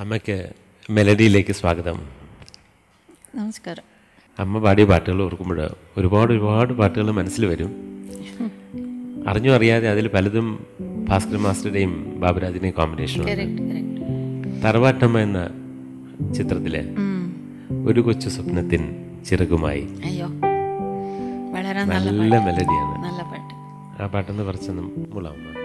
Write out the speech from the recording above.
അമ്മയ്ക്ക് മെലഡിയിലേക്ക് സ്വാഗതം. നമസ്കാരം. അമ്മ പാടിയ പാട്ടുകൾ ഓർക്കുമ്പോൾ ഒരുപാട് പാട്ടുകൾ മനസ്സിൽ വരും. അറിഞ്ഞോ അറിയാതെ അതിൽ പലതും ഭാസ്കരൻ മാസ്റ്ററുടെയും ബാബുരാജിൻ്റെയും കോമ്പിനേഷനുണ്ട്. തറവാട്ടമ്മ എന്ന ചിത്രത്തിലെ ഒരു കൊച്ചു സ്വപ്നത്തിൻ ചിറകുമായി, അയ്യോ വളരെ നല്ല മെലഡിയാണ്. നല്ല പാട്ട്. ആ പാട്ടൊന്ന് കുറച്ചൊന്നും മുളാവുന്നു.